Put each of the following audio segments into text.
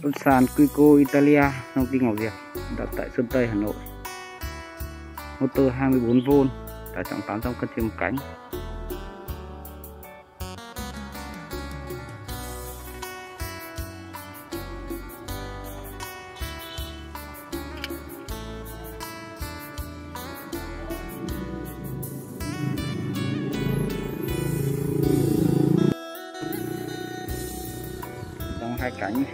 Con sàn Quico Italia công ty Ngọc Diệp đặt tại Sơn Tây, Hà Nội. Motor 24V, tải trọng 800 cân trên một cánh. Trong hai cánh.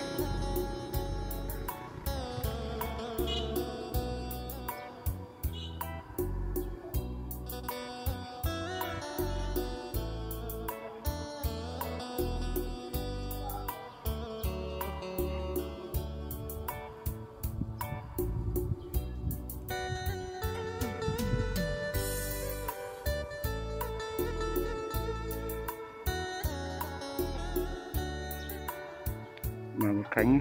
Mở một cánh.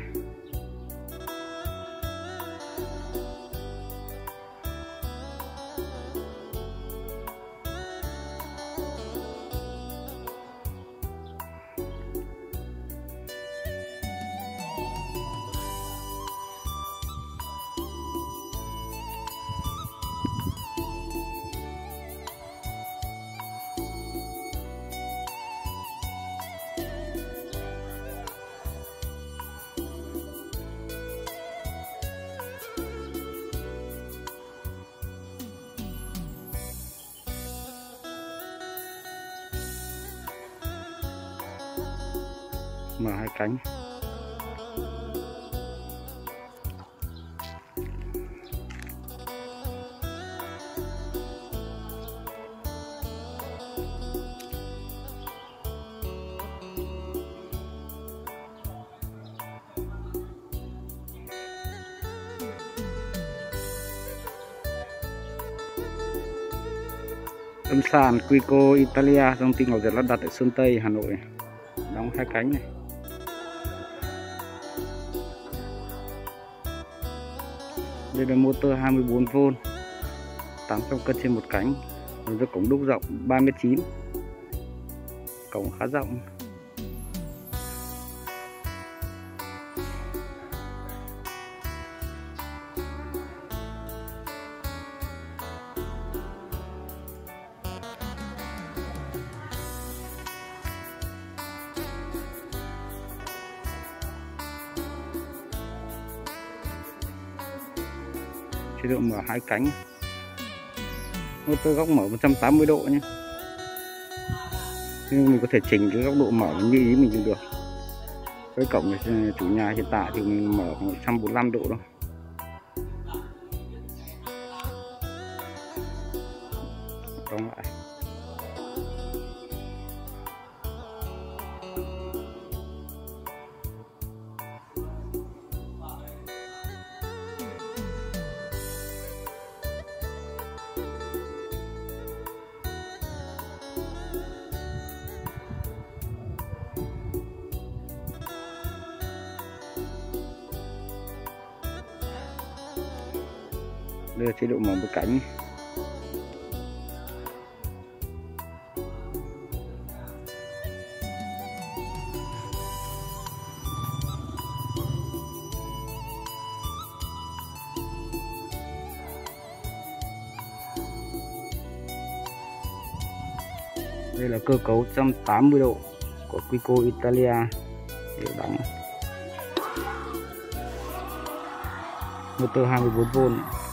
Mở hai cánh. Âm sàn Quico Italia công ty Ngọc Diệp lắp đặt tại Sơn Tây, Hà Nội. Đóng hai cánh này. Đây là motor 24V, 800 cân trên một cánh, với cổng đúc rộng 3m9, cổng khá rộng. Chế độ mở hai cánh. Motor góc mở 180 độ nhé. Nhưng mình có thể chỉnh cái góc độ mở như ý mình được. Với cổng chủ nhà hiện tại thì mình mở 145 độ thôi. Đóng lại. Đây là chế độ mở một cánh. Đây là cơ cấu 180 độ của Quico Italia. Để đóng motor 24V.